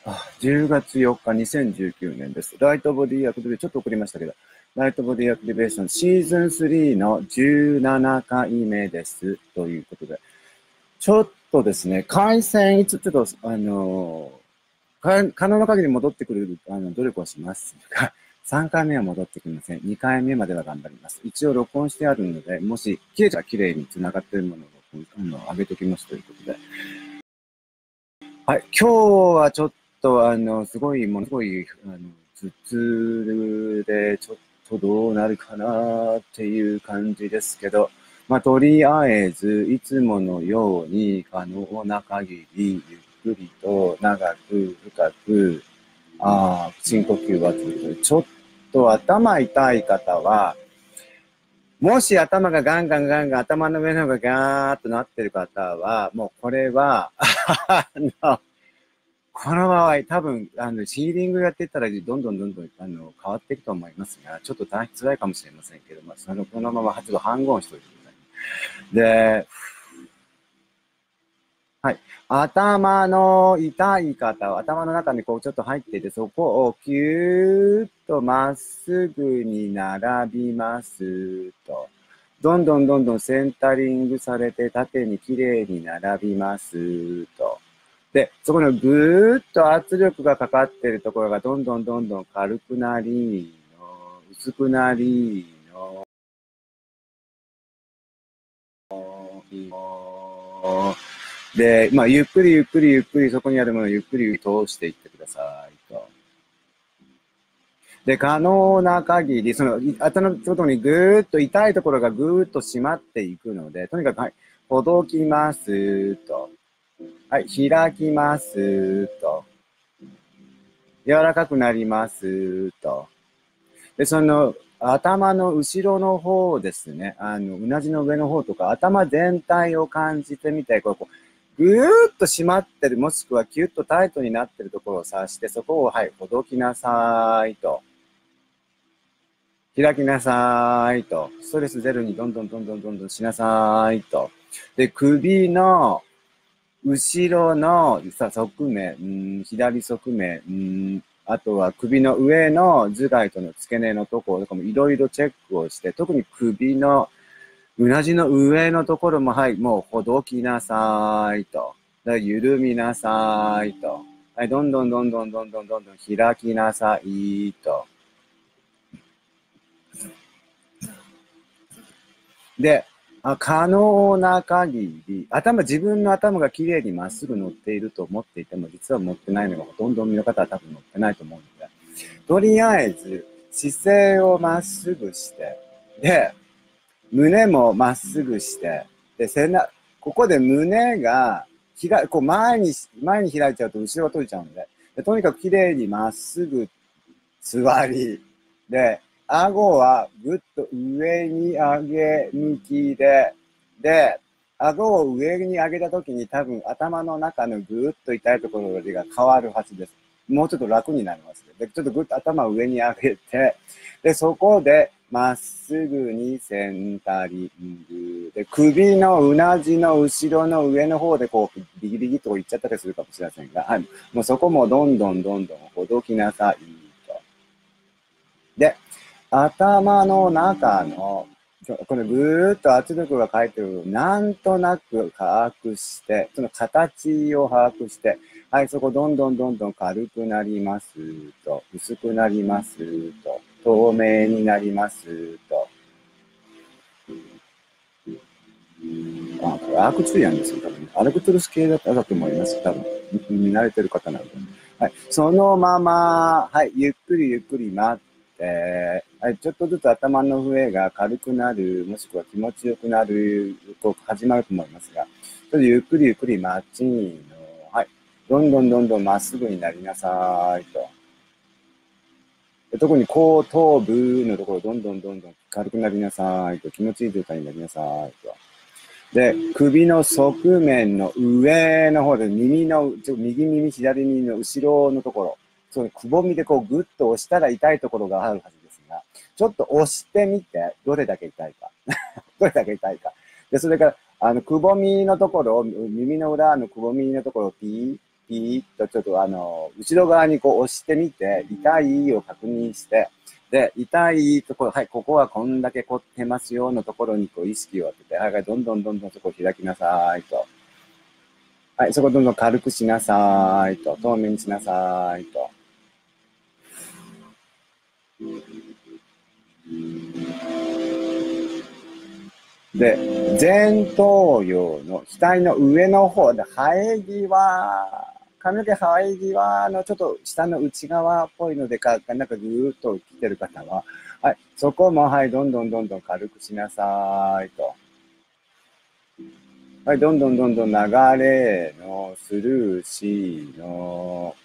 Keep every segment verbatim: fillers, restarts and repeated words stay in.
あ、じゅうがつよっか、にせんじゅうきゅうねんです。ライトボディアクティベーション、ちょっと遅れましたけど、ライトボディアクティベーションシーズンスリーのじゅうななかいめです。ということで、ちょっとですね、回線いつ、ちょっと、あのー、可能な限り戻ってくる、あの、努力をしますが、さんかいめは戻ってきません。にかいめまでは頑張ります。一応録音してあるので、もし、切れたら綺麗に繋がっているものを、あの、上げておきますということで。はい、今日はちょっと、あの、すごい、ものすごい、あの、頭痛で、ちょっとどうなるかなっていう感じですけど、まあ、とりあえず、いつものように、可能な限り、ゆっくりと、長く、深く、ああ、深呼吸はということで、ちょっと頭痛い方は、もし頭がガンガンガンガン、頭の上の方がガーッとなってる方は、もうこれは、あの、この場合、多分、あの、シーリングやってったら、どんどんどんどん、あの、変わっていくと思いますが、ちょっと大変辛いかもしれませんけど、まあ、その、このまま、ちょっと半言しておいてください。で、はい。頭の痛い方は、頭の中にこうちょっと入っていて、そこをキューッとまっすぐに並びますと。どんどんどんどんセンタリングされて縦にきれいに並びますと。で、そこのぐーっと圧力がかかっているところがどんどんどんどん軽くなりの、薄くなりの、で、まあ、ゆっくりゆっくりゆっくりそこにあるものをゆっくり通していってくださいと。で、可能な限り、その、頭の外にぐーっと痛いところがぐーっと締まっていくので、とにかく、はい、ほどきますと。はい、開きますと。柔らかくなりますと。で、その、頭の後ろの方ですね。あの、うなじの上の方とか、頭全体を感じてみて、こう、こうぐーっと締まってる、もしくはキュッとタイトになってるところを指して、そこを、はい、ほどきなさいと。開きなさいと。ストレスゼロにどんどんどんどんどんどんしなさいと。で、首の後ろのさ側面、うん、左側面、うん、あとは首の上の頭蓋との付け根のところとかもいろいろチェックをして、特に首のうなじの上のところも、はい、もうほどきなさいと。で緩みなさいと。はい、どんどんどんどんどんどんどんどん開きなさいと。で、あ可能な限り、頭、自分の頭がきれいにまっすぐ乗っていると思っていても、実は乗ってないのがほとんどの方は多分乗ってないと思うので、とりあえず姿勢をまっすぐして、で、胸もまっすぐして、で、背中、ここで胸が、ひらこう前に、前に開いちゃうと後ろが取れちゃうので、でとにかくきれいにまっすぐ座り、で、顎はぐっと上に上げ向きで、で、顎を上に上げたときに多分頭の中のぐっと痛いところが変わるはずです。もうちょっと楽になります。で、ちょっとぐっと頭を上に上げて、で、そこでまっすぐにセンタリング。で、首のうなじの後ろの上の方でこう、ビギビギといっちゃったりするかもしれませんが、はい。もうそこもどんどんどんどんほどきなさい。で、頭の中の、このぐーっと圧力がかいてるのをなんとなく把握して、その形を把握して、はい、そこどんどんどんどん軽くなりますと、薄くなりますと、透明になりますと。あ、これアークツリアンですよ、多分。アルクトゥルス系だったと思います、多分。見慣れてる方なので。はい、そのまま、はい、ゆっくりゆっくり待って、はい、ちょっとずつ頭の上が軽くなる、もしくは気持ちよくなると始まると思いますが、ちょっとゆっくりゆっくり待ちの、はい、どんどんどんどんまっすぐになりなさいと。で特に後頭部のところ、どんどんどんどん軽くなりなさいと。気持ちいい状態になりなさいと。で、首の側面の上の方で、耳の、ちょ右耳、左耳の後ろのところ、そのくぼみでこうグッと押したら痛いところがあるはずですが、ちょっと押してみて、どれだけ痛いか。どれだけ痛いか。で、それから、あの、くぼみのところ、耳の裏のくぼみのところをピー、 ピーッとちょっとあの、後ろ側にこう押してみて、痛いを確認して、で、痛いところ、はい、ここはこんだけ凝ってますよのところにこう意識を当てて、はい、どんどんどんどんそこを開きなさいと。はい、そこどんどん軽くしなさいと。透明にしなさいと。で、前頭葉の額の上の方で、生え際、髪の毛生え際のちょっと下の内側っぽいのでか、なんかぐーっと来てる方は、はい、そこも、はい、どんどんどんどん軽くしなさいと。はい、どんどんどんどん流れのスルーしの、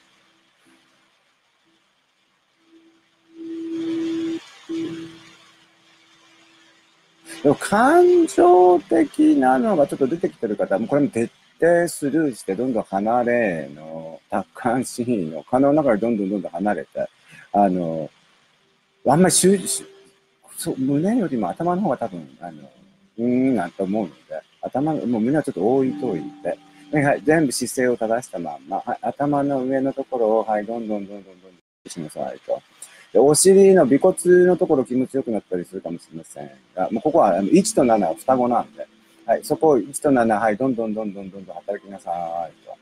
でも感情的なのがちょっと出てきてる方も、これも徹底スルーして、どんどん離れの、達観シーンの、可能ながらどんどんどんどん離れて、あの、あんまり集中、そう胸よりも頭の方が多分、あの、うーんなんて思うので、頭の、もう胸はちょっと置いといて、はい、全部姿勢を正したまんま、はい、頭の上のところを、はい、どんどんどんどんどんどんしなさいと。でお尻の尾骨のところ気持ちよくなったりするかもしれませんが、もうここはあのいちとななは双子なんで、はい、そこをいちとなな、はい、どんどんどんどんどんどん働きなさいと。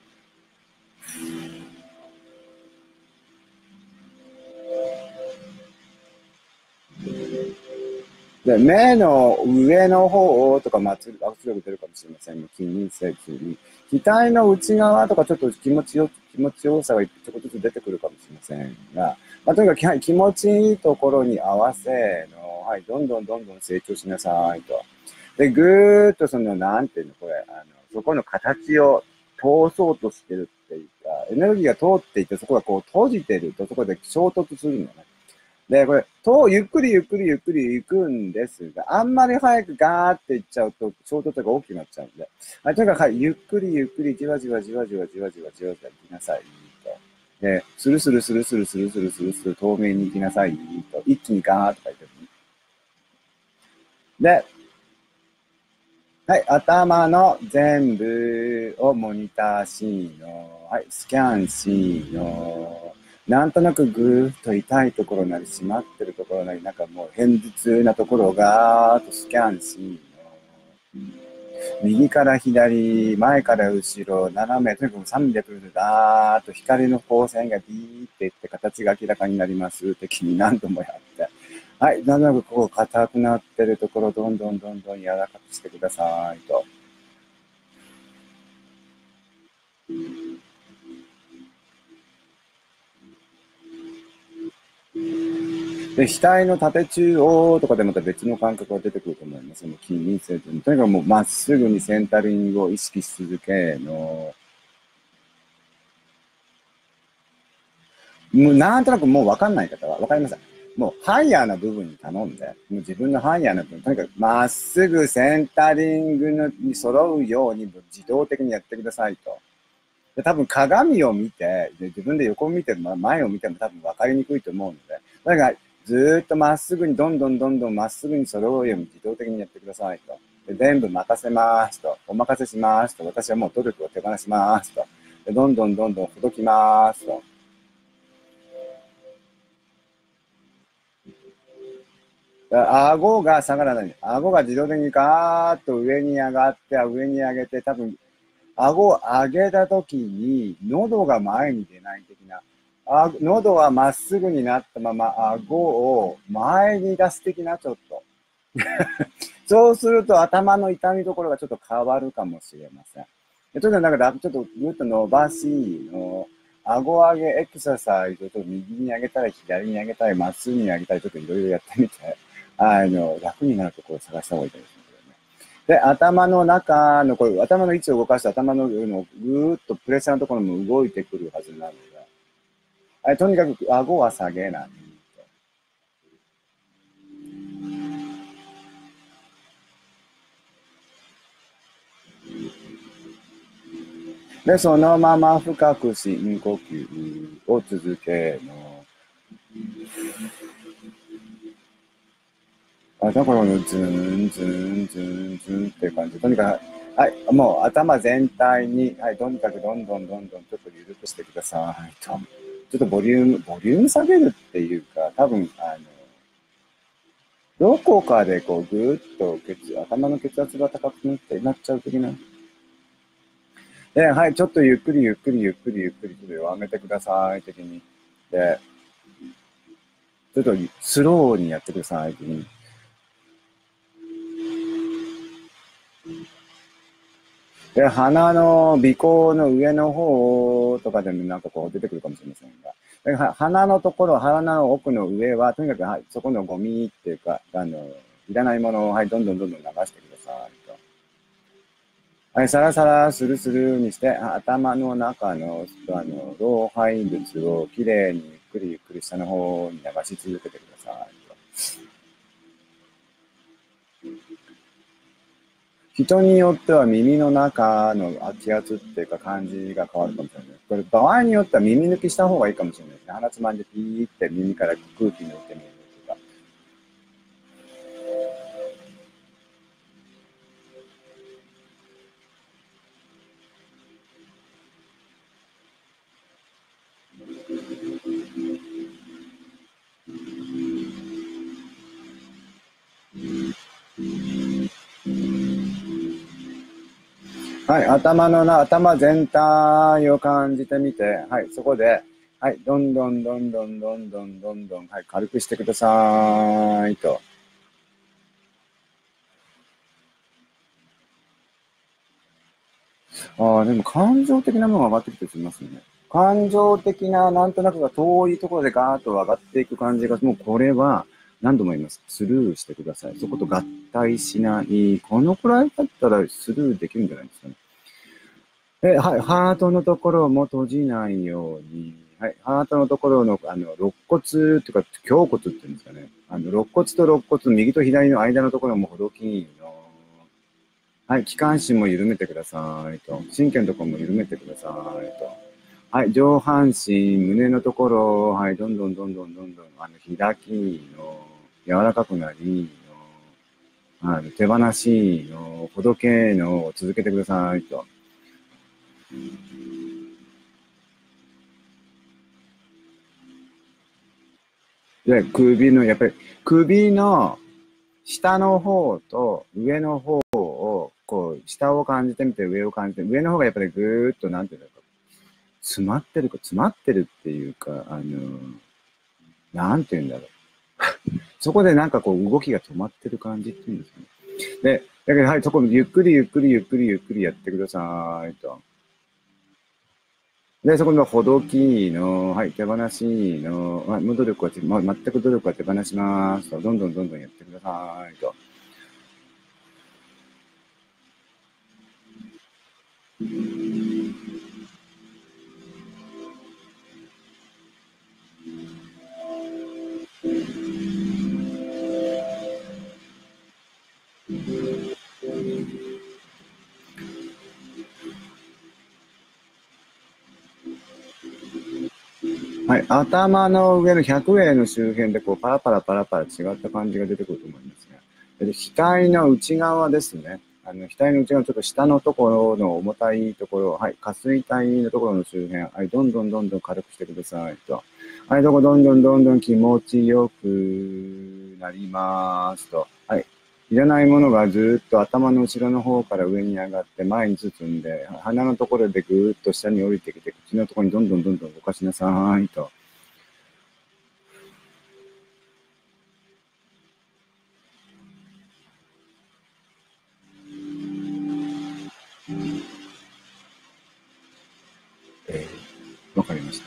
で、目の上の方とかも圧力出るかもしれませんが、気にせずに。額の内側とかちょっと気持ちよ、気持ちよさがちょこっとずつ出てくるかもしれませんが、まあ、とにかく、はい、気持ちいいところに合わせの、はい、どんどんどんどん成長しなさいと。で、ぐーっとその、なんていうの、これ、あの、そこの形を通そうとしてるっていうか、エネルギーが通っていて、そこがこう閉じてると、そこで衝突するのね。で、これ、と、ゆっくりゆっくりゆっくり行くんですが、あんまり早くガーって行っちゃうと、衝突が大きくなっちゃうんで。はい、とにかく、はい、ゆっくりゆっくり、じわじわじわじわじわじわじわじわ行きなさい、と。で、スルスルスルスルスルスルスルスル透明に行きなさい、と。一気にガーッと書いてる。で、はい、頭の全部をモニターシーンの、はい、スキャンシーンの、なんとなくぐーっと痛いところなり、締まってるところなり、なんかもう偏頭痛なところをガーッとスキャンシーンの、右から左、前から後ろ、斜め、とにかくさんびゃくどダーッと光の光線がビーっていって形が明らかになります。的に何度もやって。はい、なんとなくこう硬くなってるところ、どんどんどんどん柔らかくしてくださいと。で、額の縦中央とかでまた別の感覚が出てくると思います。もう気にせずに。とにかくもうまっすぐにセンタリングを意識し続けの、もうなんとなくもうわかんない方は、わかりません。もうハイヤーな部分に頼んで、もう自分のハイヤーな部分、とにかくまっすぐセンタリングのに揃うように自動的にやってくださいと。で多分鏡を見て、で自分で横を見て、前を見ても多分分かりにくいと思うので、だからずーっとまっすぐにどんどんどんどんまっすぐに揃うように自動的にやってくださいと。で全部任せますと。お任せしますと。私はもう努力を手放しますと。でどんどんどんどんほどきますと。顎が下がらない。顎が自動的にガーッと上に上がって、上に上げて、多分、顎を上げたときに、喉が前に出ない的な。あ喉はまっすぐになったまま、顎を前に出す的な、ちょっと。そうすると頭の痛みところがちょっと変わるかもしれません。ちょっとなんか、ちょっとぐっと伸ばしの、顎上げエクササイズと右に上げたり、左に上げたり、まっすぐに上げたり、ちょっといろいろやってみて、あの、楽になるところを探した方がいいですね。で、頭の中の、これ、頭の位置を動かして頭ののぐーっとプレッシャーのところも動いてくるはずなので、はい、とにかく顎は下げない。で、そのまま深く深呼吸を続けの。あ、だからのズーン、ズーン、ズーン、ズーンっていう感じ。とにかく、 はい、もう頭全体に、はい、とにかくどんどんどんどんちょっと緩くしてくださいと。ちょっとボリューム、ボリューム下げるっていうか、多分、あの、どこかでこう、ぐーっと血、頭の血圧が高くなってなっちゃう的な。で、はい、ちょっとゆっくりゆっくりゆっくりゆっくりちょっと弱めてください、的に。で、ちょっとスローにやってください、的に。で、鼻の鼻孔の上の方とかでもなんかこう出てくるかもしれませんが。で鼻のところ、鼻の奥の上は、とにかく、はい、そこのゴミっていうか、あの、いらないものを、はい、どんどんどんどん流してくださいと。はい、サラサラスルスルにして、頭の中の、あの、老廃物をきれいにゆっくりゆっくり下の方に流し続けてくださいと。人によっては耳の中の気圧っていうか感じが変わるかもしれない。これ場合によっては耳抜きした方がいいかもしれないですね。鼻つまんでピーって耳から空気抜いてみるとか。はい、頭のな、頭全体を感じてみて、はい、そこで、はい、どんどんどんどんどんどんどんどん、はい、軽くしてくださいと。ああ、でも感情的なものが上がってきてきますね。感情的な、なんとなくが遠いところでガーッと上がっていく感じが、もうこれは何度も言います。スルーしてください。そこと合体しない。このくらいだったらスルーできるんじゃないですかね。で、はい、ハートのところも閉じないように。はい、ハートのところの、あの、肋骨というか、胸骨っていうんですかね。あの、肋骨と肋骨、右と左の間のところもほどきの。はい、気管支も緩めてくださいと。神経のところも緩めてくださいと。はい、上半身、胸のところ、はい、どんどんどんどんどんどん、あの、開きの、柔らかくなりの、あの、手放しの、ほどけのを続けてくださいと。で、首の、やっぱり、首の下の方と上の方を、こう、下を感じてみて、上を感じて、上の方がやっぱりぐーっと、なんていうんだろう。詰まってるか、詰まってるっていうか、あの、なんていうんだろう。そこでなんかこう動きが止まってる感じっていうんですかね。で、だけどはい、そこゆっくりゆっくりゆっくりゆっくりやってくださいと。で、そこのほどきの、はい、手放しの、はい、無努力は、ま、全く努力は手放しますと。どんどんどんどんやってくださいと。はい、頭の上の百会の周辺でこうパラパラパラパラ違った感じが出てくると思いますね。で、額の内側ですね。あの、額の内側のちょっと下のところの重たいところ、はい、下垂体のところの周辺、はい、どんどんどんどん軽くしてくださいと。はい、どこどんどんどんどん気持ちよくなりますと。はい。いらないものがずっと頭の後ろの方から上に上がって前に進んで、鼻のところでぐーっと下に降りてきて、口のところにどんどんどんどん動かしなさいと。えー、わかりました。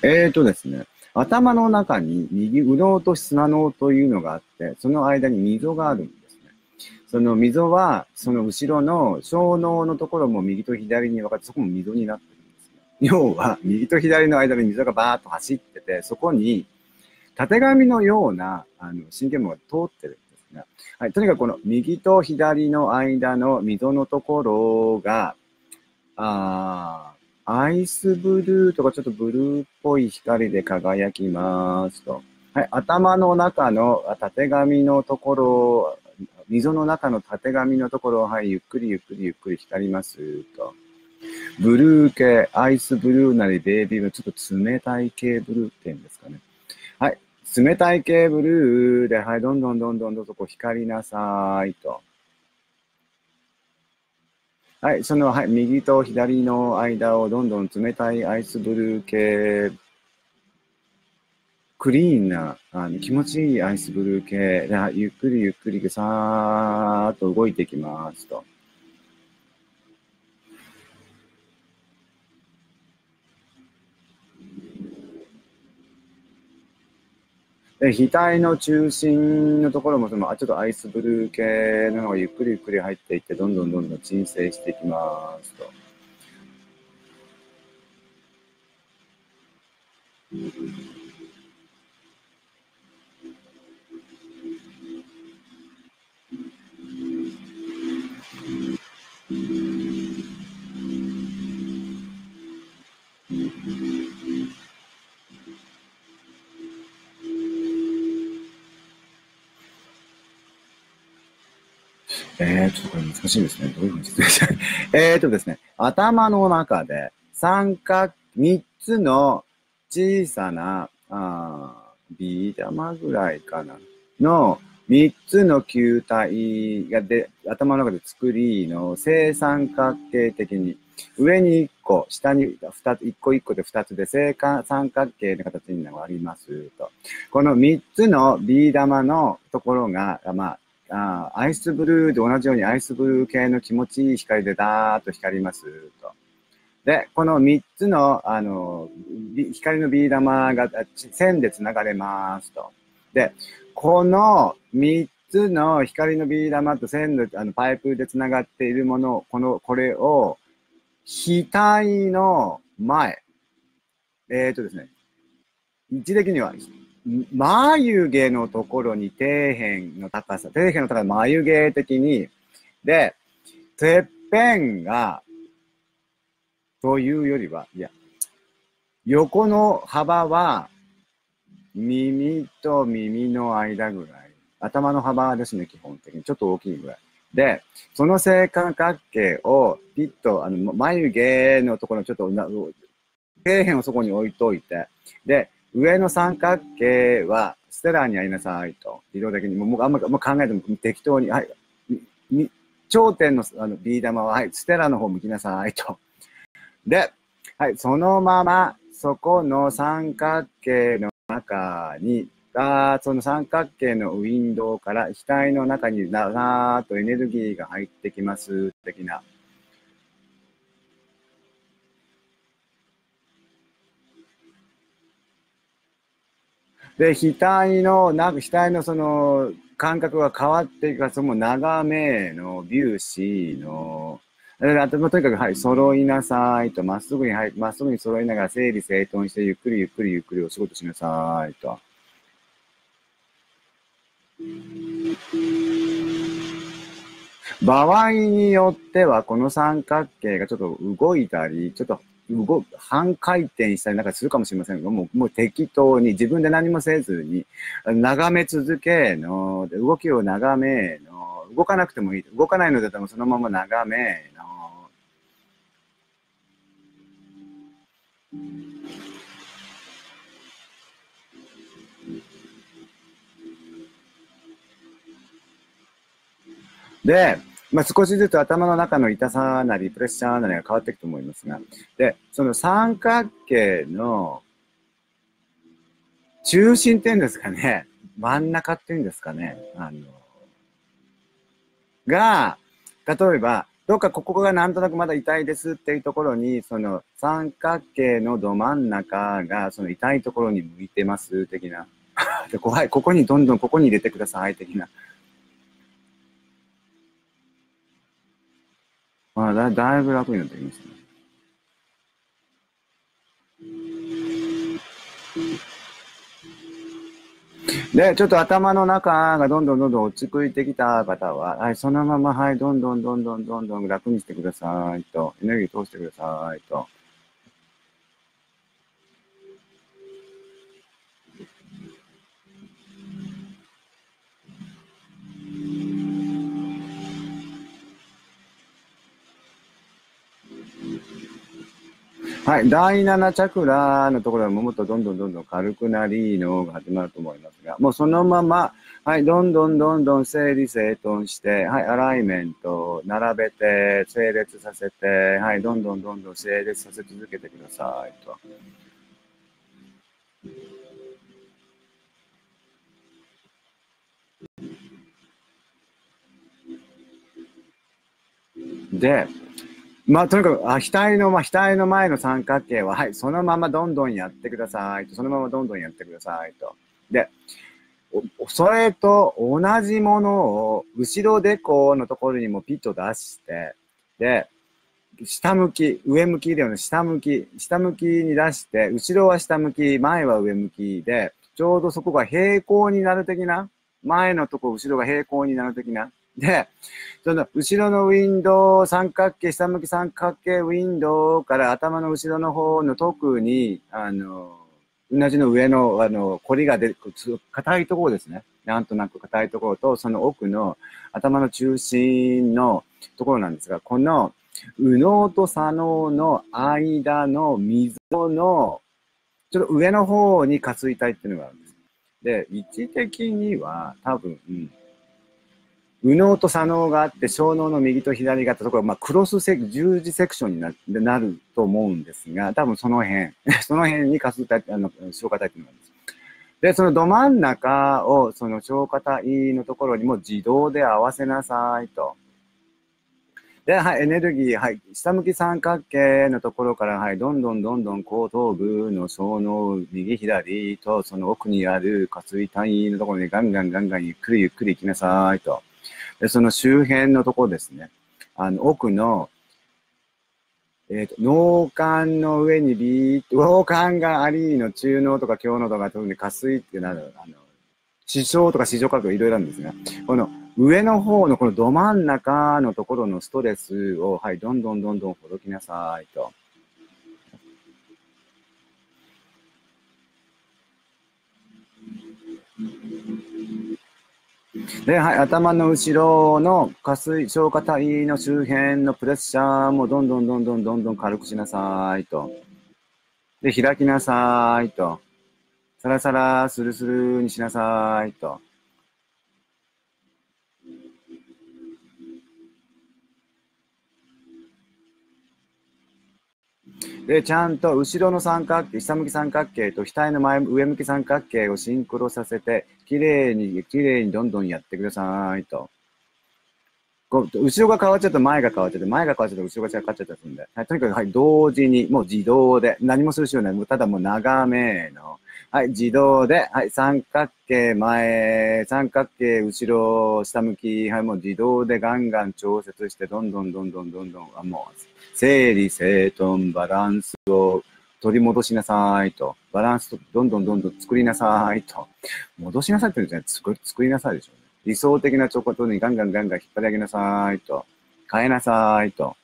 えーとですね、頭の中に右右脳と砂脳というのがあって、その間に溝があるんですね。その溝は、その後ろの小脳のところも右と左に分かって、そこも溝になってるんですね。要は、右と左の間に溝がバーッと走ってて、そこに、たてがみのようなあの神経網が通ってるんですね。はい、とにかくこの右と左の間の溝のところが、あアイスブルーとかちょっとブルーっぽい光で輝きますと。はい、頭の中のたてがみのところ、 溝の中の縦紙のところを、はい、ゆっくりゆっくりゆっくり光りますと。ブルー系、アイスブルーなりベイビーブルー、ちょっと冷たい系ブルーって言うんですかね。はい。冷たい系ブルーで、はい、どんどんどんどんどんとこう光りなさいと。はい、その、はい、右と左の間をどんどん冷たいアイスブルー系、クリーンな、あの気持ちいいアイスブルー系で、ゆっくりゆっくりさーっと動いていきますと。で、額の中心のところも、その、ちょっとアイスブルー系ののがゆっくりゆっくり入っていって、どんどんどんどん鎮静していきますと。えー、ちょっとこれ難しいですね。どういうふうに説明したらえーとですね、頭の中で三角、三つの小さな、あービー玉ぐらいかなの三つの球体がで、頭の中で作りの正三角形的に、上に一個、下に二つ、一個一個で二つで正三角形の形になりますと。この三つのビー玉のところが、まあ、あアイスブルーで同じようにアイスブルー系の気持ちいい光でダーッと光りますと。で、このみっつの、あの、光のビー玉が線で繋がれますと。で、このみっつの光のビー玉と線のあのパイプで繋がっているもの、この、これを、額の前、えっ、ー、とですね、位置的には、眉毛のところに底辺の高さ、底辺の高さ、眉毛的に、で、てっぺんが、というよりは、いや、横の幅は、耳と耳の間ぐらい。頭の幅ですね、基本的に。ちょっと大きいぐらい。で、その正三角形をピッと、あの、眉毛のところにちょっと、底辺をそこに置いといて、で、上の三角形はステラにやりなさいと。自動的に。もうあんまり考えても適当に、はい。頂点のあのビー玉は、はい、ステラの方向きなさいと。で、はい、そのまま、そこの三角形の中に、あその三角形のウィンドウから額の中になーっとエネルギーが入ってきます、的な。で、額の、なんか額のその感覚が変わっていくから、その長めの、粒子の、あと、とにかく、はい、揃いなさいと、まっすぐに、はい、まっすぐに揃いながら整理整頓して、ゆっくりゆっくりゆっくりお仕事しなさいと。場合によっては、この三角形がちょっと動いたり、ちょっと動半回転したりなんかするかもしれませんけども、もう適当に自分で何もせずに、眺め続けの、動きを眺めの、動かなくてもいい。動かないのだったらそのまま眺めの、で、まあ、少しずつ頭の中の痛さなり、プレッシャーなりが変わっていくと思いますが、で、その三角形の中心っていうんですかね、真ん中っていうんですかね、あの、が、例えば、どっかここがなんとなくまだ痛いですっていうところに、その三角形のど真ん中がその痛いところに向いてます的な。で怖い、ここにどんどんここに入れてください的な。まあ、だだいぶ楽になってきましたね。で、ちょっと頭の中がどんどんどんどん落ち着いてきた方は、はい、そのまま、はい、どんどんどんどんどんどん楽にしてくださいと、エネルギー通してくださいと。 はい。だいななチャクラのところはもっとどんどんどんどん軽くなりのが始まると思いますが、もうそのまま、はい。どんどんどんどん整理整頓して、はい。アライメントを並べて、整列させて、はい。どんどんどんどん整列させ続けてくださいと。で、まあ、とにかく、あ、額の、まあ、額の前の三角形は、はい、そのままどんどんやってくださいと。そのままどんどんやってくださいと。で、それと同じものを、後ろでこのところにもピッと出して、で、下向き、上向きではなく下向き、下向きに出して、後ろは下向き、前は上向きで、ちょうどそこが平行になる的な、前のとこ、後ろが平行になる的な。で、その後ろのウィンドウ、三角形、下向き三角形ウィンドウから頭の後ろの方の特に、あの、同じの上の、あの、コリが出る、硬いところですね。なんとなく硬いところと、その奥の頭の中心のところなんですが、この右脳と左脳の間の溝の、ちょっと上の方に下垂体っていうのがあるんです。で、位置的には多分、うん、右脳と左脳があって、小脳の右と左があったところ、まあ、クロスセク、十字セクションにななると思うんですが、多分その辺、その辺に下垂体、あの、消化体っていうのがあるんです。で、そのど真ん中を、その消化体のところにも自動で合わせなさいと。で、はい、エネルギー、はい、下向き三角形のところから、はい、どんどんどんどん後頭部の小脳、右左と、その奥にある下垂体のところにガンガンガンガンゆっくりゆっくり行きなさいと。で、その周辺のところですね。あの、奥の、えっ、ー、と、脳幹の上にビーッと、脳幹がありの中脳とか強脳とか特に下垂ってなる、あの、視床とか視床角度いろいろあるんですが、この上の方のこのど真ん中のところのストレスを、はい、どんどんどんどんほどきなさいと。で、はい、頭の後ろの下垂、消化体の周辺のプレッシャーもどんどんどんどんどんどん軽くしなさいと。で、開きなさいと。サラサラ、スルスルにしなさいと。で、ちゃんと後ろの三角形、下向き三角形と額の前、上向き三角形をシンクロさせて、きれいに、きれいにどんどんやってくださいと。こう後ろが変わっちゃうと前が変わっちゃって、前が変わっちゃうと後ろが変わっちゃったりするんで、はい、とにかく、はい、同時に、もう自動で、何もする必要ない。ただもう長めの、はい、自動で、はい、三角形前、三角形後ろ、下向き、はい、もう自動でガンガン調節して、どんどんどんどんどんどん、あもう、整理整頓、バランスを取り戻しなさいと。バランスとどんどんどんどん作りなさいと。戻しなさいって言うんじゃない、作作りなさいでしょうね。理想的なチョコトにガンガンガンガン引っ張り上げなさいと。変えなさいと。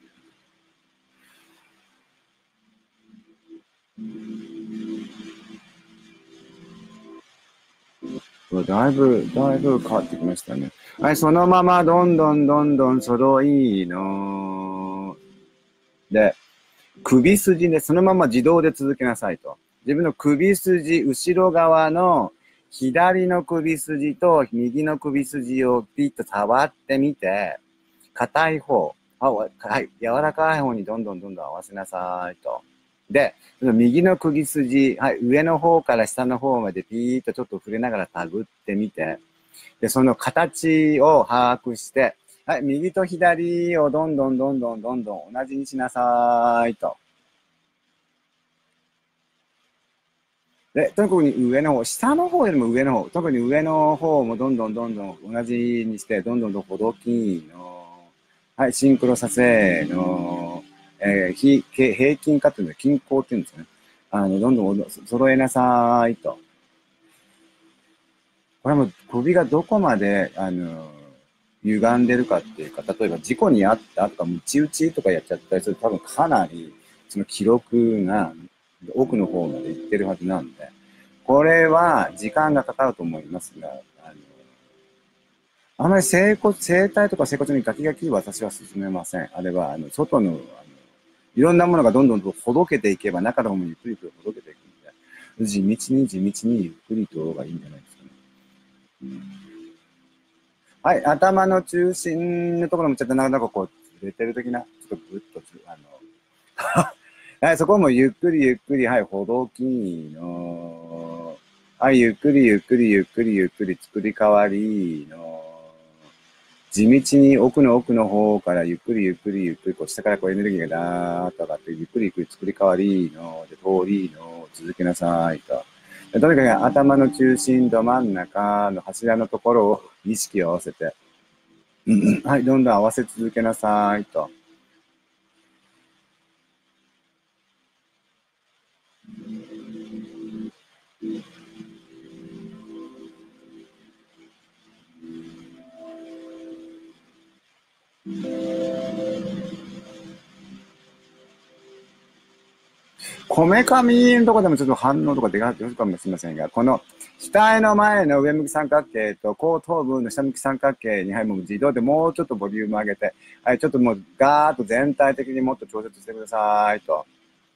だいぶ、だいぶ変わってきましたね。はい、そのままどんどんどんどん揃いの。で、首筋でそのまま自動で続けなさいと。自分の首筋、後ろ側の左の首筋と右の首筋をピッと触ってみて、硬い方、はい、柔らかい方にどんどんどんどん合わせなさいと。で、その右の首筋、はい、上の方から下の方までピーッとちょっと触れながらタグってみて、で、その形を把握して、はい、右と左をどんどんどんどんどんどん同じにしなさいと。で、特に上の方、下の方よりも上の方、特に上の方もどんどんどんどん同じにして、どんどんどんほどきの、はい、シンクロさせの、えー、非平均化っていうのは均衡っていうんですね。あの、どんどん揃えなさいと。これも首がどこまで、あの、歪んでるかっていうか、例えば事故にあったとか、ムチ打ちとかやっちゃったりすると、多分かなり、その記録が奥の方まで行ってるはずなんで、これは時間がかかると思いますが、あの、あまり整骨、整体とか整骨にガキガキは私は進めません。あれは、あの、外の、あの、 いろんなものがどんどんとほどけていけば、中の方もゆっくりとほどけていくんで、地道に地道にゆっくりとがいいんじゃないですかね。うん、はい、頭の中心のところもちょっとなかなかこう、ずれてる的な、ちょっとぐっとつ、あの、はい、そこもゆっくりゆっくり、はい、ほどきの、はい、ゆっくりゆっくりゆっくりゆっくり作り変わりの、地道に奥の奥の方からゆっくりゆっくりゆっくり、こう下からこうエネルギーがダーッと上がって、ゆっくりゆっくり作り変わりの、で、通りの、続けなさいと。とにかく頭の中心、ど真ん中の柱のところを意識を合わせて、はい、どんどん合わせ続けなさいと。こめかみのとこでもちょっと反応とか出かけるかもしれませんが、この額の前の上向き三角形と後頭部の下向き三角形に、はい、もう自動でもうちょっとボリューム上げて、はい、ちょっともうガーッと全体的にもっと調節してくださいと。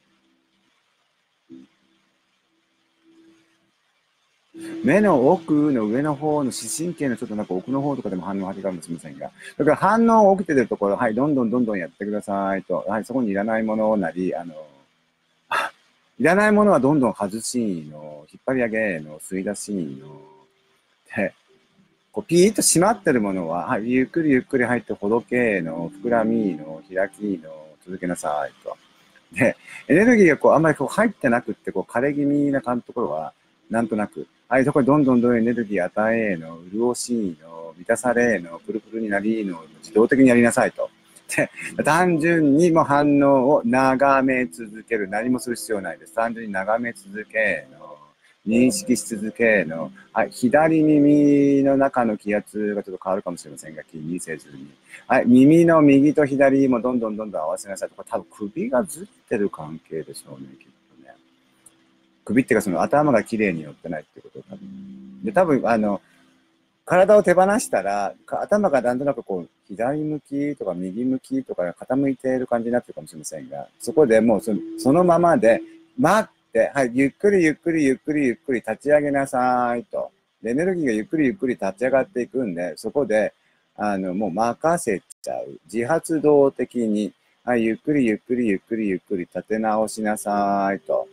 目の奥の上の方の視神経のちょっとなんか奥の方とかでも反応が始まるかもしれませんが、だから反応起きてるところ、はい、どんどんどんどんやってくださいと。はい、そこにいらないものなり、あの、いらないものはどんどん外しの、引っ張り上げの、吸い出しの、で、こうピーッと締まってるものは、はい、ゆっくりゆっくり入ってほどけの、膨らみの、開きの、続けなさいと。で、エネルギーがこうあんまりこう入ってなくって、こう枯れ気味な感じのところは、なんとなく、ああいうところにどんどんどんどんエネルギー与えの、潤しの、満たされの、プルプルになりの、自動的にやりなさいと。で、単純にも反応を眺め続ける。何もする必要ないです。単純に眺め続けの、認識し続けの、はい、左耳の中の気圧がちょっと変わるかもしれませんが、気にせずに。はい、耳の右と左もどんどんどんどん合わせなさいとか、多分首がずってる関係でしょうね、きっとね。首っていうかその頭が綺麗に寄ってないってこと多分。で、多分、あの、体を手放したら、頭がなんとなくこう、左向きとか右向きとか傾いている感じになってるかもしれませんが、そこでもうそのそのままで、待って、はい、ゆっくりゆっくりゆっくりゆっくり立ち上げなさいと。エネルギーがゆっくりゆっくり立ち上がっていくんで、そこで、あの、もう任せちゃう。自発動的に、はい、ゆっくりゆっくりゆっくりゆっくり立て直しなさいと。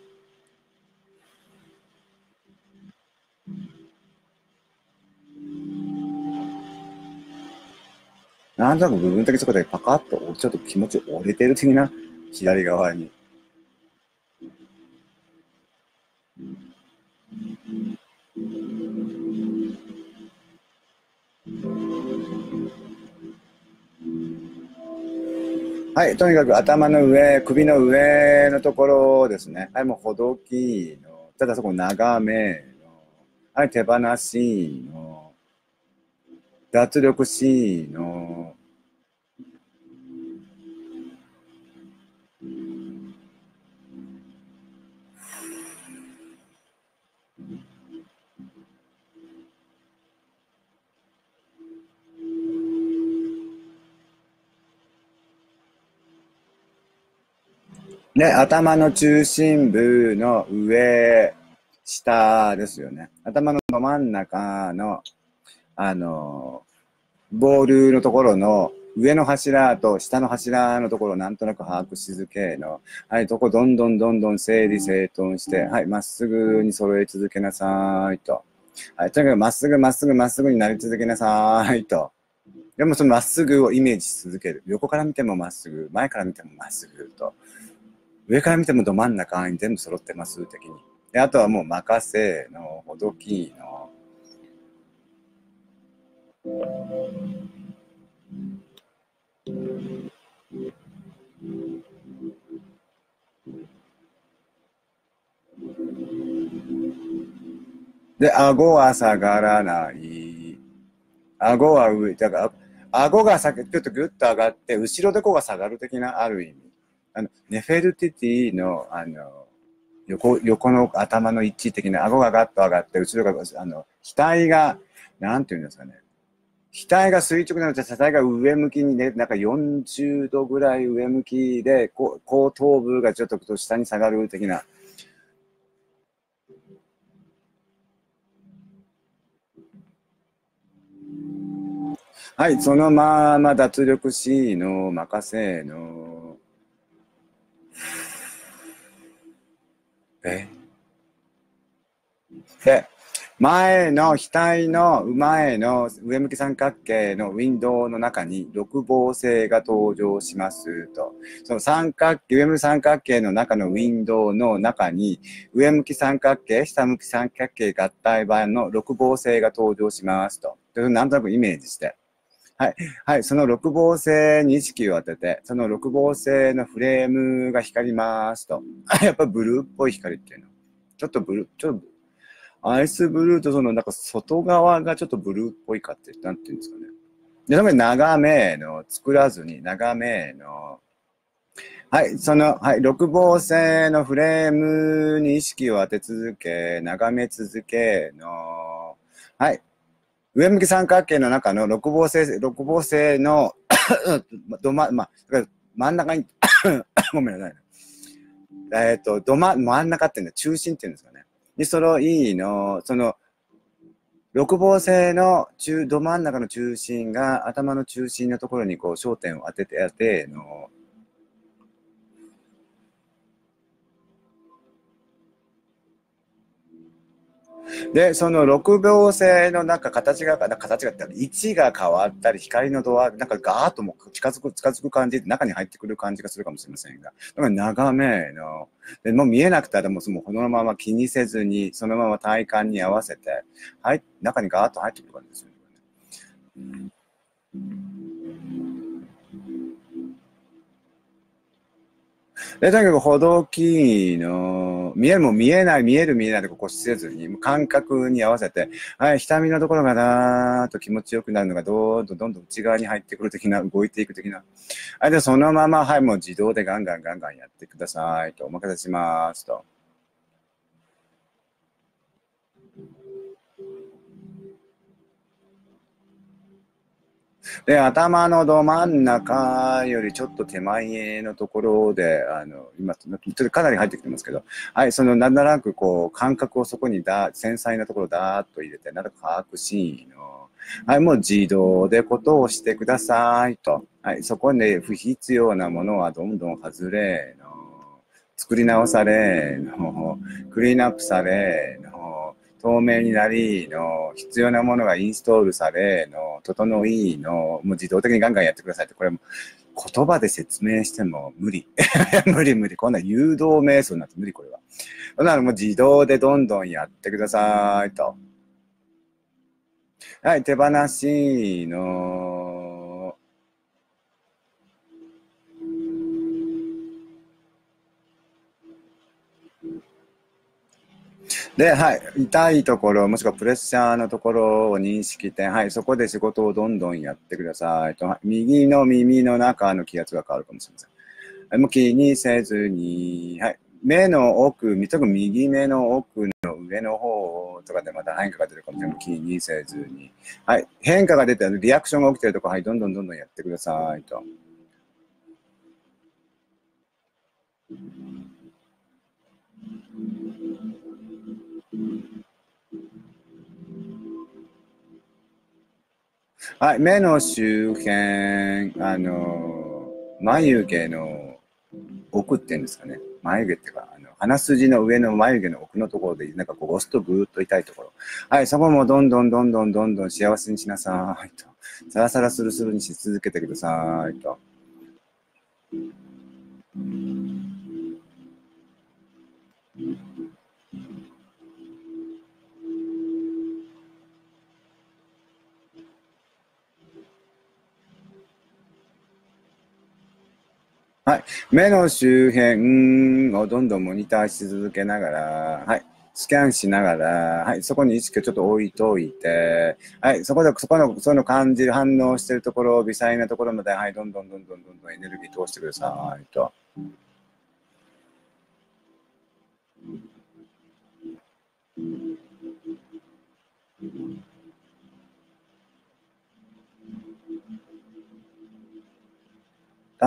なんとなく部分的にそこでパカッとちょっと気持ち折れてる的な左側に。はい、とにかく頭の上、首の上のところですね。はい、もうほどきの、ただそこ眺めの、はい、手放しの、脱力しの、で、頭の中心部の上、下ですよね。頭のど真ん中の、あの、ボールのところの上の柱と下の柱のところをなんとなく把握し続けの、はい、とこどんどんどんどん整理整頓して、はい、まっすぐに揃え続けなさいと。はい、とにかくまっすぐまっすぐまっすぐになり続けなさいと。でもそのまっすぐをイメージし続ける。横から見てもまっすぐ、前から見てもまっすぐと。上から見てもど真ん中に全部揃ってます的に。で、あとはもう任せの、ほどきの、で、顎は下がらない。顎は上、だから、顎がさちょっとグッと上がって、後ろでこが下がる的なある意味。あの、ネフェルティティの、あの、横、横の頭の位置的な、顎がガッと上がって、後ろが、あの、額が、なんていうんですかね。 額が垂直なので、車体が上向きにね、なんかよんじゅうどぐらい上向きで、こう後頭部がちょっと下に下がる的な。はい、そのまま脱力 C の任せの。えで、前の額の前の上向き三角形のウィンドウの中に六芒星が登場しますと。その三角形、上向き三角形の中のウィンドウの中に上向き三角形、下向き三角形合体版の六芒星が登場しますと。なんとなくイメージして。はい。はい。その六芒星に意識を当てて、その六芒星のフレームが光りますと。やっぱブルーっぽい光っていうの。ちょっとブルー、ちょっとアイスブルーとそのなんか外側がちょっとブルーっぽいかって、なんていうんですかね。で、そこに長めの、作らずに長めの、はい、その、はい、六芒星のフレームに意識を当て続け、眺め続けの、はい、上向き三角形の中の六芒星、六芒星のどま、まあ、真ん中にごめんなさいね。えっ、ー、と、どま、真ん中っていうのは中心っていうんですかね。に、そのいいの、その、六芒星の中、ど真ん中の中心が頭の中心のところにこう焦点を当ててやっての、で、その六芒星のなんか形が、形が、位置が変わったり、光の度合い、なんかガーッとも近づく、近づく感じで中に入ってくる感じがするかもしれませんが、だから長めの、でもう見えなくても、そのこのまま気にせずに、そのまま体感に合わせて、はい、中にガーッと入ってくる感じですよね。うんで、とにかくほどきの、見えるも見えない、見える見えないでここせずに、感覚に合わせて、はい、瞳のところがだーっと気持ちよくなるのがどんどんどんどん内側に入ってくる的な、動いていく的な。はい、で、そのまま、はい、もう自動でガンガンガンガンやってくださいと、お任せしますと。で、頭のど真ん中よりちょっと手前のところで、あの、今、ちょっとかなり入ってきてますけど、はい、その、なんとなくこう、感覚をそこにだ、繊細なところをだーっと入れて、なんとか把握しの、はい、もう自動でことをしてくださいと。はい、そこで不必要なものはどんどん外れの、作り直されの、クリーンアップされの、透明になりの、必要なものがインストールされの、整いの、もう自動的にガンガンやってくださいって、これも言葉で説明しても無理。無理無理。こんな誘導瞑想になって無理これは。そんなのもう自動でどんどんやってくださいと。はい、手放しの、で、はい、痛いところ、もしくはプレッシャーのところを認識して、はい、そこで仕事をどんどんやってくださいと。はい、右の耳の中の気圧が変わるかもしれません。はい、もう気にせずに、はい、目の奥、特に右目の奥の上の方とかでまた変化が出るかもしれない。気にせずに。はい、変化が出て、リアクションが起きてるところ、はい、どんどんどんどんやってくださいと。はい、目の周辺、あの、眉毛の奥っていうんですかね。眉毛っていうか、あの鼻筋の上の眉毛の奥のところで、なんかこう押すとぐーっと痛いところ。はい、そこもどんどんどんどんどんどん幸せにしなさいと。サラサラスルスルにし続けてくださいと。はい。目の周辺をどんどんモニターし続けながら、はい。スキャンしながら、はい。そこに意識をちょっと置いといて、はい。そこで、そこの、その感じる、反応しているところ、微細なところまで、はい。どんどんどんどんどんどんエネルギー通してくださいと。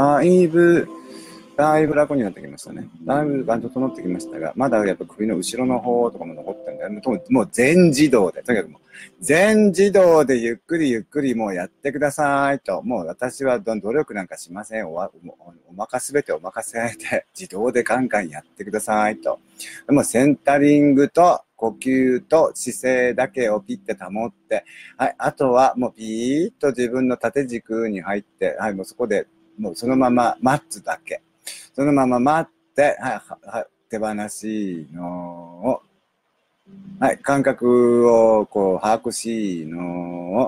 だいぶ、だいぶ楽になってきましたね。だいぶ整ってきましたが、まだやっぱ首の後ろの方とかも残ってるんで、もうもう全自動で、とにかくもう全自動でゆっくりゆっくりもうやってくださいと。もう私は努力なんかしません。おわおお任せべてお任せで自動でガンガンやってくださいと。もうセンタリングと呼吸と姿勢だけをピッて保って、はい、あとはもうピーッと自分の縦軸に入って、はい、もうそこでもうそのまま待つだけ。そのまま待って、はい、はい、手放しのを、はい、感覚をこう把握しのを、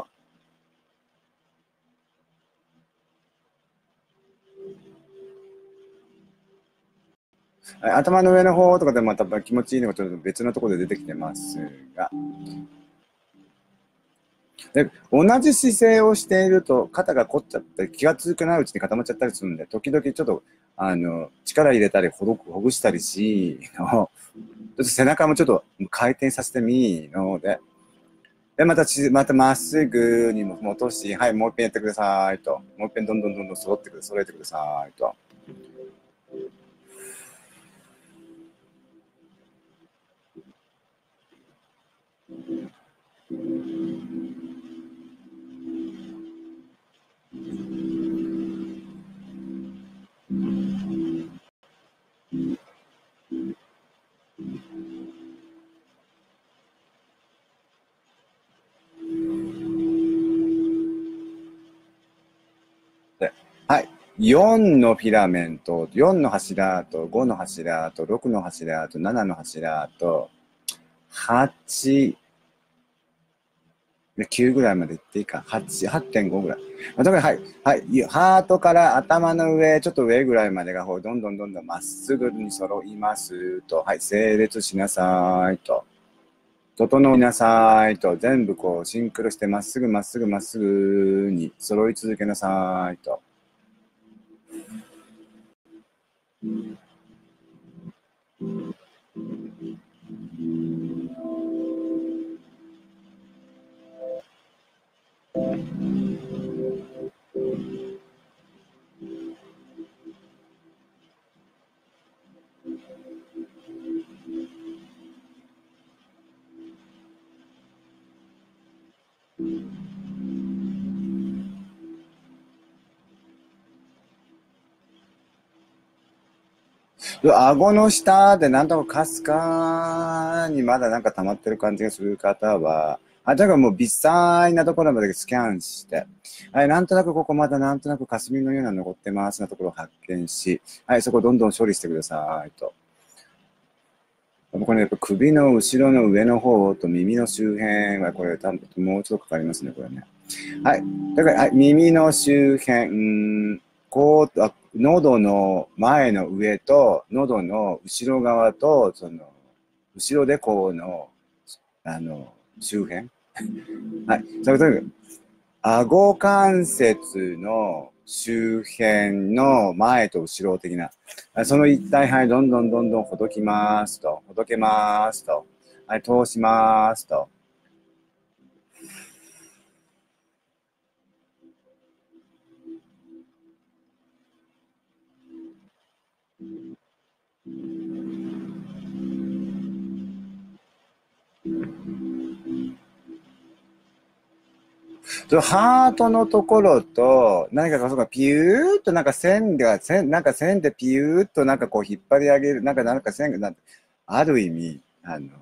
はい、頭の上の方とかでまた気持ちいいのがちょっと別のところで出てきてますが、で同じ姿勢をしていると肩が凝っちゃって気がつかないうちに固まっちゃったりするんで、時々ちょっとあの力入れたりほどほぐしたりしの、ちょっと背中もちょっと回転させてみので、でまたちまたまっすぐにも戻し、はい、もう一遍やってくださいと、もう一遍どんどんどんどん揃ってくだ揃えてくださいと。で、はい。よんのピラメント、よんの柱とごの柱とろくの柱とななの柱とはち、きゅうぐらいまでいっていいか。はち、はってんごぐらい。だからはい、はい。ハートから頭の上、ちょっと上ぐらいまでがどんどんどんどんまっすぐに揃いますと。はい、整列しなさいと。整いなさいと。全部こうシンクロしてまっすぐまっすぐまっすぐに揃い続けなさいと。顎の下でなんとかかすかにまだなんか溜まってる感じがする方は、あ、だからもう微細なところまでスキャンして、はい、なんとなくここまだなんとなく霞のような残ってますなところを発見し、はい、そこをどんどん処理してくださいと。これやっぱ首の後ろの上の方と耳の周辺はこれ多分もうちょっとかかりますね、これね。はい。だから、はい、耳の周辺、うん、こう、あ、喉の前の上と、喉の後ろ側と、その、後ろでこうの、あの、周辺。はい。それとにかく、顎関節の周辺の前と後ろ的な、その一体、はい、どんどんどんどんほどきますと、ほどけますと、はい、通しますと。ハートのところと、何かそうか、ピューっとなんか線が、線、なんか線でピューっとなんかこう引っ張り上げる、なんかなんか線が、なんある意味、あの、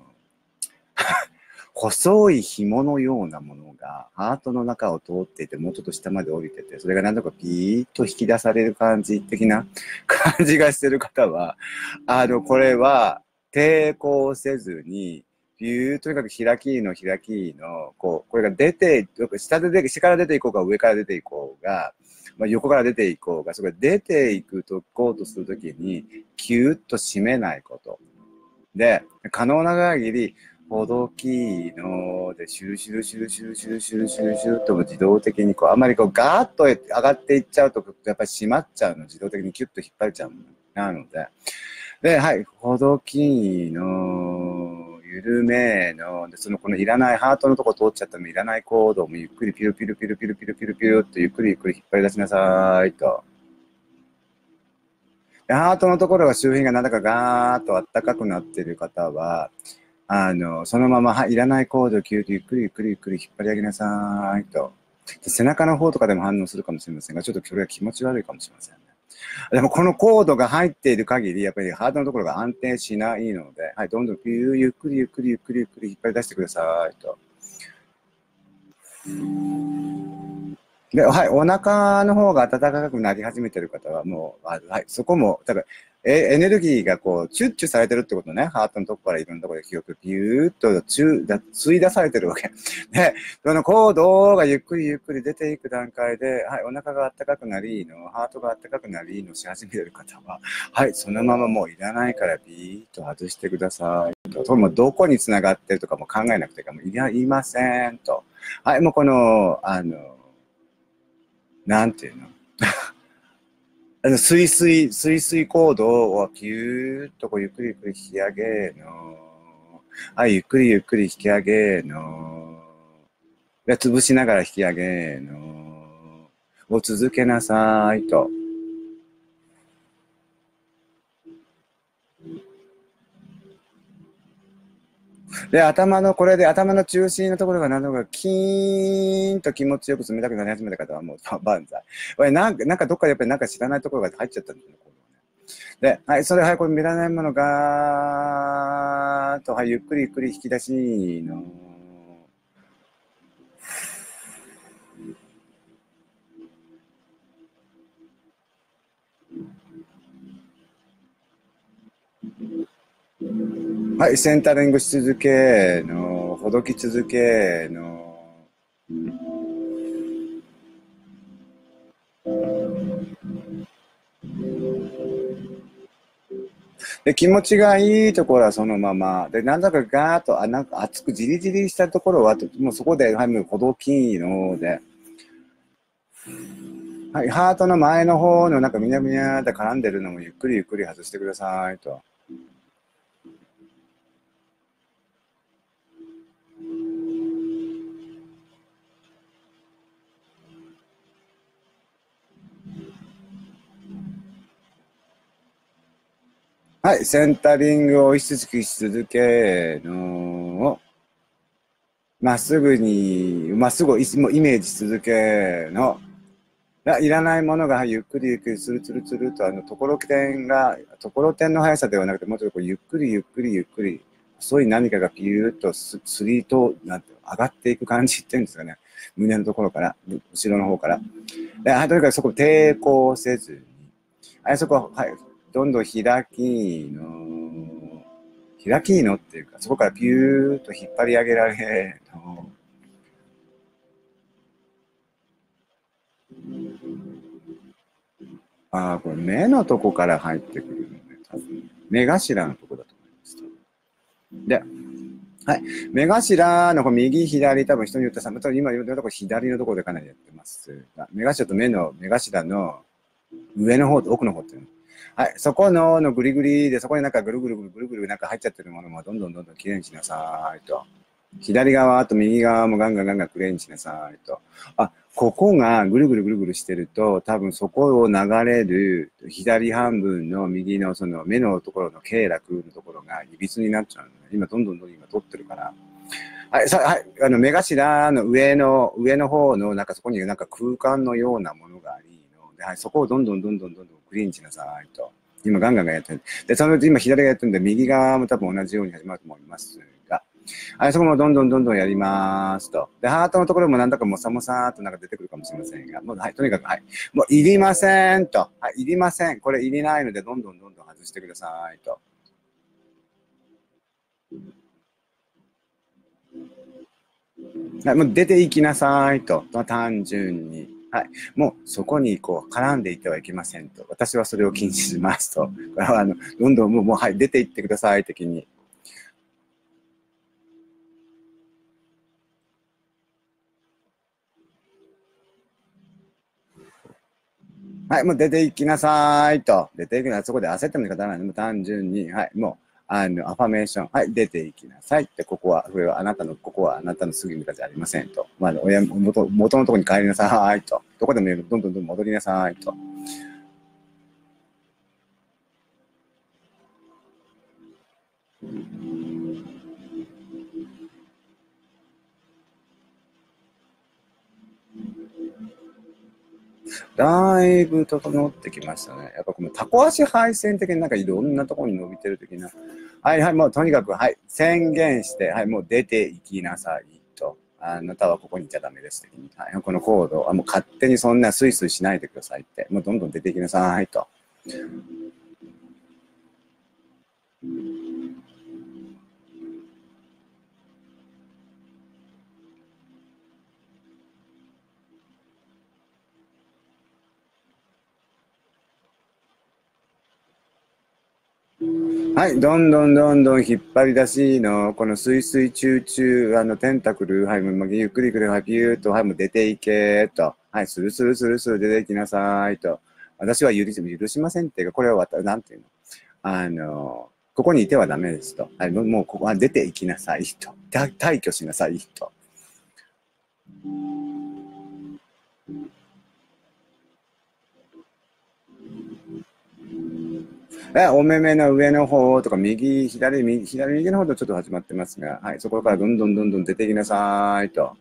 細い紐のようなものがハートの中を通っていて、もうちょっと下まで降りてて、それがなんとかピーッと引き出される感じ的な感じがしてる方は、あの、これは抵抗せずに、ビューとにかく開きの開きの、こう、これが出て、下で出、下から出ていこうか、上から出ていこうが、まあ、横から出ていこうが、それが出ていくと、こうとするときに、キューッと締めないこと。で、可能な限り、ほどきので、シュルシュルシュルシュルシュルシュルシュルシュルと自動的にこう、あんまりこうガーッと上がっていっちゃうと、やっぱり閉まっちゃうの、自動的にキュッと引っ張れちゃうの。なので、で、はい、ほどきの、緩めの、で、そのこのいらないハートのとこ通っちゃったのいらないコードもゆっくりピルピルピルピルピルピルピルってゆっくりゆっくり引っ張り出しなさいと。 でハートのところが周辺がなんだかガーッとあったかくなっている方は、あの、そのまま、はい、いらないコードをキューとゆっくりゆっくりゆっくり引っ張り上げなさいと。背中の方とかでも反応するかもしれませんが、ちょっとそれは気持ち悪いかもしれませんね。でもこのコードが入っている限り、やっぱりハートのところが安定しないので、はい、どんどんピューゆっくりゆっくりゆっくりゆっくり引っ張り出してくださいと。で、はい、お腹の方が暖かくなり始めている方は、もう、あはい、そこも、多分、え、エネルギーがこう、チュッチュされてるってことね。ハートのとこからいろんなところで記憶、ピューっと、チュだ、吸い出されてるわけ。で、そのコードがゆっくりゆっくり出ていく段階で、はい、お腹が暖かくなりの、ハートが暖かくなりのし始めてる方は、はい、そのままもういらないからビーッと外してくださいと。それもどこに繋がってるとかも考えなくていいから、もういや、いませんと。はい、もうこの、あの、なんていうのあの、スイスイ、スイスイコードをピューっとこうゆっくりゆっくり引き上げの。はい、ゆっくりゆっくり引き上げの。で、潰しながら引き上げの。を続けなさいと。で、頭の、これで頭の中心のところが何度かキーンと気持ちよく冷たくなり始めた方はもう万歳。これなんか、なんかどっかでやっぱりなんか知らないところが入っちゃったんですよね。で、はい、それ、はい、これ見られないものがーっと、はい、ゆっくりゆっくり引き出しの。はい、センタリングし続けの、ほどき続けの。で、気持ちがいいところはそのまま。で、なんだかガーッと、あ、なんか熱くじりじりしたところは、もうそこで、はい、もうほどきので。はい、ハートの前の方のなんかみにゃみにゃって絡んでるのもゆっくりゆっくり外してくださいと。はい、センタリングを意識し続けの。まっすぐに、まっすぐをイメージし続けの。いらないものがゆっくりゆっくりつるつるつると、あの、ところてんが、ところてんの速さではなくて、もうちょっとこうゆっくりゆっくりゆっくり、細い何かがピューッとす、すりと、なんて、上がっていく感じっていうんですかね。胸のところから、後ろの方から。で、とにかくそこ抵抗せずに、あそこ、はい、どんどん開きの、開きのっていうか、そこからピューッと引っ張り上げられの、ああ、これ目のとこから入ってくるのね、多分。目頭のとこだと思います。で、はい。目頭のこう右、左、多分人によってさ、今言うとこ左のところでかなりやってますが、目頭と目の、目頭の上の方と奥の方っていうの。はい。そこの、のぐりぐりで、そこになんかぐるぐるぐるぐるぐるなんか入っちゃってるものもどんどんどんどんきれいにしなさいと。左側と右側もガンガンガンガンきれいにしなさいと。あ、ここがぐるぐるぐるぐるしてると、多分そこを流れる左半分の右のその目のところの経絡のところがいびつになっちゃうので、今どんどんどんどん今取ってるから。はい、さ、はい、あの、目頭の上の、上の方の、なんかそこになんか空間のようなものがありので、はい、そこをどんどんどんどんどんどんクリーンにしなさいと。今ガンガンガンやってる。で、その今左がやってるんで、右側も多分同じように始まると思いますが、はい、そこもどんどんどんどんやりますと。で、ハートのところもなんだかもさもさーっとなんか出てくるかもしれませんが、もう、はい、とにかく、はい。もういりませんと。はい、いりません。これいりないので、どんどんどんどん外してくださいと。はい、もう出ていきなさいと。単純に。はい。もうそこにこう絡んでいってはいけませんと。私はそれを禁止しますと。これはあの、どんどんもう、もうはい、出ていってください的に。はい、もう出ていきなさいと。出ていくのはそこで焦っても仕方ないので、もう単純に、はい、もう、あの、アファメーション、はい、出ていきなさいって、ここは、これはあなたの、ここはあなたのすぐ味方じゃありませんと。まあ、親、元、元のところに帰りなさいと。どこでもいいどんどんどん戻りなさいと。 だいぶ整ってきましたね。やっぱこのタコ足配線的になんかいろんなところに伸びてる的な。はいはい、もうとにかく、はい、宣言して、はい、もう出ていきなさいと。あなたはここにいちゃダメです的に。はい、このコード、あもう勝手にそんなスイスイしないでくださいって。もうどんどん出ていきなさいと。はい、どんどんどんどん引っ張り出しの、この水水中中、あの、テンタクル、はい、もうゆっくりゆっくり、はい、ピューっと、はい、もう出ていけ、と。はい、スルスルスルスル出ていきなさい、と。私は許し許しませんっていうか、これはわた、なんていうのあの、ここにいてはダメですと。はい、もうもうここは出ていきなさい、と。た退去しなさい、と。えお目目の上の方とか、右、左、右、左、右の方とちょっと始まってますが、はい、そこからどんどんどんどん出ていきなさい、と。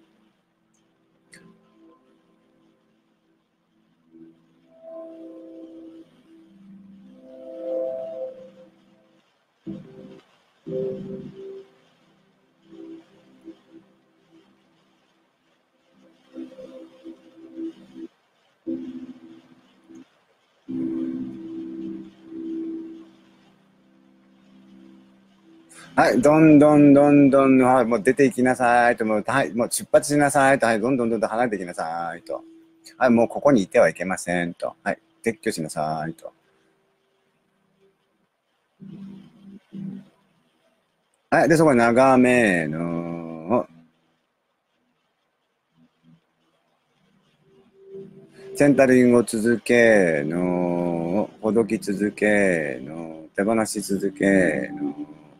はい、どんどんどんどん、はい、もう出ていきなさいと、もう、はい、もう出発しなさいと、はい、どんどんどんどん離れていきなさいと。はい、もうここにいてはいけませんと。はい、撤去しなさいと。はい、で、そこに長めの、センタリングを続けの、ほどき続けの、手放し続けの、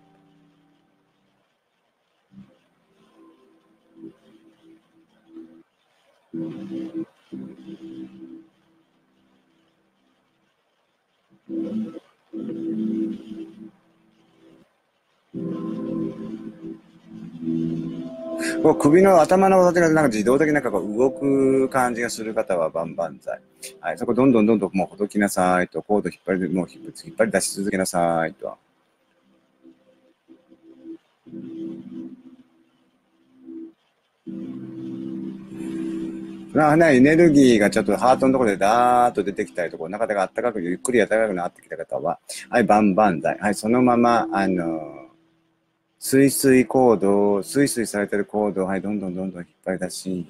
こう首の頭の形がなんか自動的になんかこう動く感じがする方は万々歳。はい、そこどんどんどんどんもうほどきなさいと、コード引っ張り、もう引っ張り出し続けなさいと。まあね、エネルギーがちょっとハートのところでダーッと出てきたりとか、お腹があったかく、ゆっくり暖かくなってきた方は、はい、万々歳。はい、そのまま、あの、スイスイコード、スイスイされてるコードを、はい、どんどんどんどん引っ張り出し、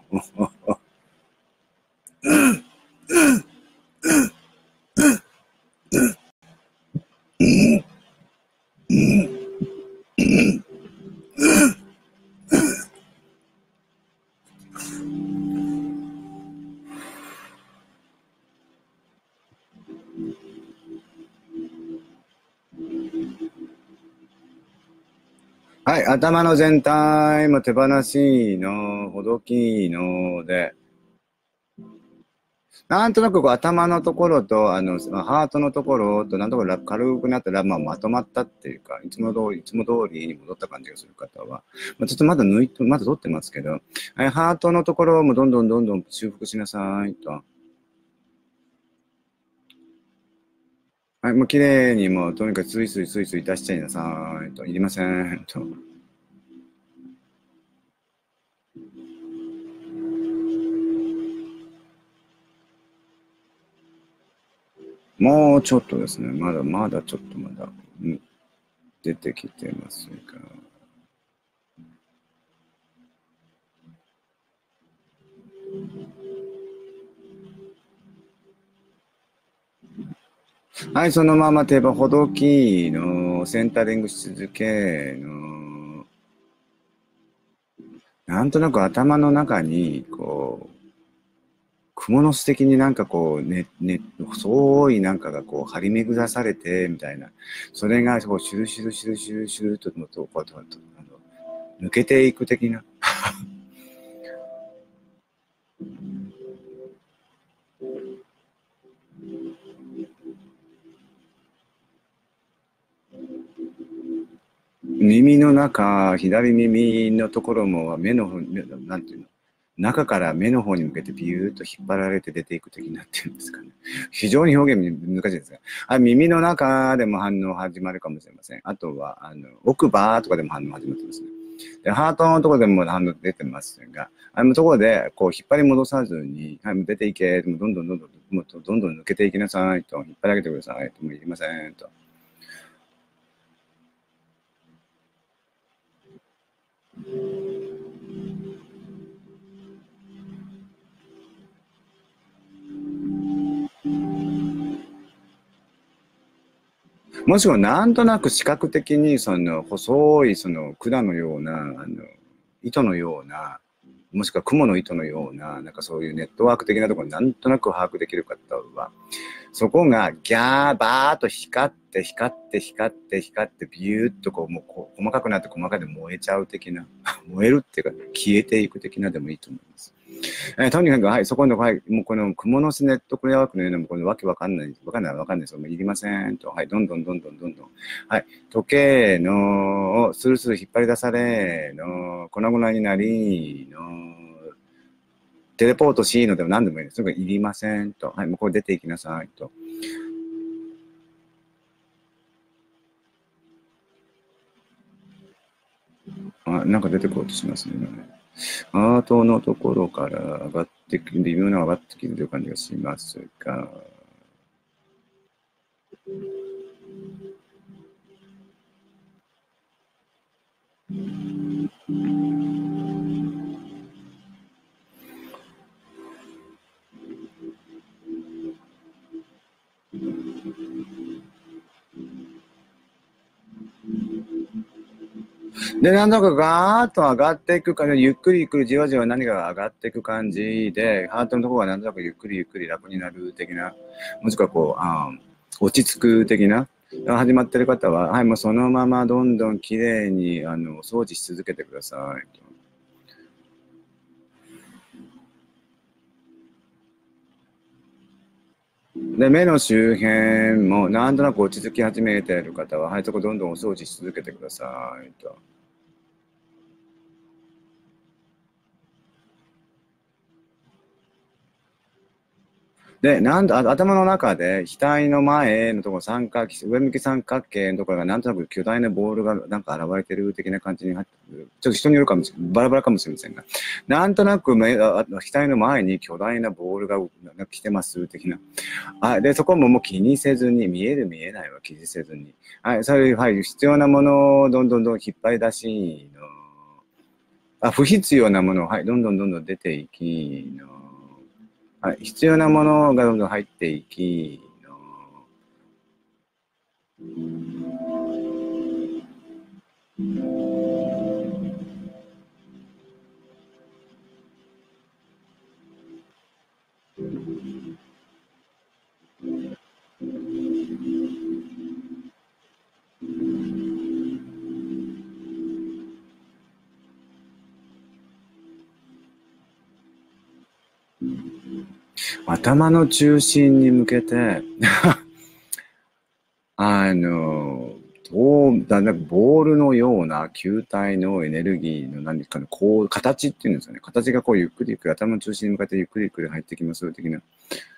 はい、頭の全体も手放しの、ほどきので、なんとなくこう頭のところと、あの、ハートのところと、なんとか軽くなったら、まあ、まとまったっていうか、いつも通り、いつも通りに戻った感じがする方は、まあ、ちょっとまだ抜いて、まだ取ってますけど、はい、ハートのところもどんどんどんどん修復しなさいと。はい、もう綺麗にもう、とにかくスイスイスイスイ出しちゃいなさいと。いりませんと。もうちょっとですね。まだまだちょっとまだ、うん、出てきてますが。はい、そのまま手羽ほどきの、センタリングし続けの、なんとなく頭の中に、こう、蜘蛛の巣的になんかこう、ね、ね、細いなんかがこう張り巡らされて、みたいな。それがこう、シュルシュルシュルシュルシュルと、こう、こう、あの抜けていく的な。耳の中、左耳のところも、目の、目なんていうの中から目の方に向けてビューッと引っ張られて出ていく的になってるんですかね。非常に表現難しいですが。あ、耳の中でも反応始まるかもしれません。あとは、あの、奥歯とかでも反応始まってますね。で、ハートのところでも反応出てますが、あのところで、こう、引っ張り戻さずに、はい、もう出ていけ、もうどんどんどんどん、もうどんどん抜けていきなさいと、引っ張り上げてくださいと、もういりませんと。もしくはなんとなく視覚的にその細いその管のようなあの糸のような、もしくは雲の糸のような、なんかそういうネットワーク的なところになんとなく把握できる方は、そこがギャーバーっと光って光って光って光ってビューッとこうもうこう細かくなって細かくで燃えちゃう的な、燃えるっていうか消えていく的なでもいいと思います。えーとにかく、はい、そこの、はい、もうこの蜘蛛の巣ネットクレアワークのような、もうこのわけわかんない、わかんない、わかんないですよ。もういりませんと。はい、どんどんどんどんどんどん。はい、時計の、スルスル引っ張り出されの、粉々になりの、テレポートしのでも何でもいいです。それがいりませんと。はい、もうこれ出ていきなさいと。あ、なんか出てこうとしますね、今ね。アートのところから上がってくる、微妙な上がってきてる感じがしますが、で、なんだかガーッと上がっていく感じ、ゆっくりゆっくりじわじわ何かが上がっていく感じで、ハートのところがなんとなくゆっくりゆっくり楽になる的な、もしくはこう、あ落ち着く的な、始まってる方は、はい、もうそのままどんどん綺麗にあの掃除し続けてください。で、目の周辺もなんとなく落ち着き始めている方は、はい、そこどんどんお掃除し続けてくださいと。で、なんと、頭の中で、額の前のところ、三角形、上向き三角形のところが、なんとなく巨大なボールがなんか現れてる的な感じに入ってくる。ちょっと人によるかもしれない。バラバラかもしれませんが。なんとなく目、額の前に巨大なボールが来てます、的な。あ、で、そこももう気にせずに、見える見えないは気にせずに。はい、そういう、はい、必要なものをどんどんどん引っ張り出しの。あ、不必要なものを、はい、どんどんどんどん出ていきの。はい、必要なものがどんどん入っていきの。頭の中心に向けてあの、どうだ、なんかボールのような球体のエネルギーの何かの、こう、形っていうんですよね。形がこうゆっくりゆっくり頭の中心に向かってゆっくりゆっくり入ってきます的な。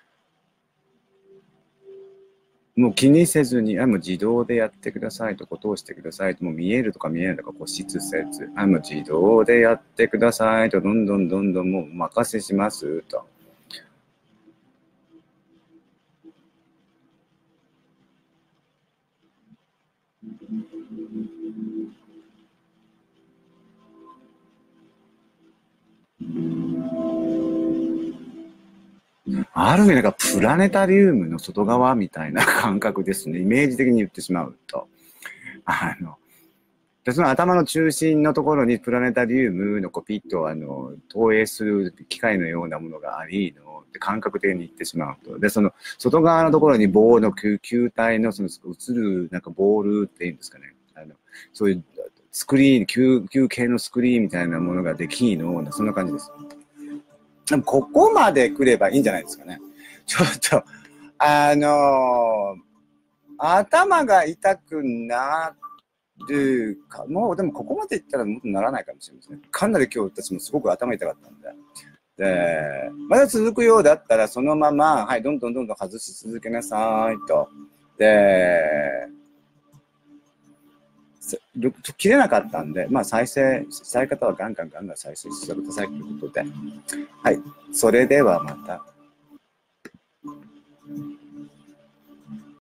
もう気にせずに、あ、もう自動でやってくださいと、ことをしてくださいと、もう見えるとか見えないとか、こう、質説。あ、もう自動でやってくださいと、どんどんどんどんもうお任せしますと。ある意味なんかプラネタリウムの外側みたいな感覚ですね。イメージ的に言ってしまうと。あの、でその頭の中心のところにプラネタリウムのこうピッとあの投影する機械のようなものがありのって感覚的に言ってしまうと。で、その外側のところに棒の球球体のその映るなんかボールっていうんですかね。あのそういうスクリーン、球球系のスクリーンみたいなものができの、そんな感じです。でもここまで来ればいいんじゃないですかね。ちょっと、あのー、頭が痛くなるか、もうでもここまでいったらもっとならないかもしれませんね。かなり今日私もすごく頭痛かったんで。 で、まだ続くようだったら、そのまま、はい、どんどんどんどん外し続けなさいと。で、切れなかったんで、まあ再生したい方はガンガンガンガン再生してくださいということで。はい。それではまた。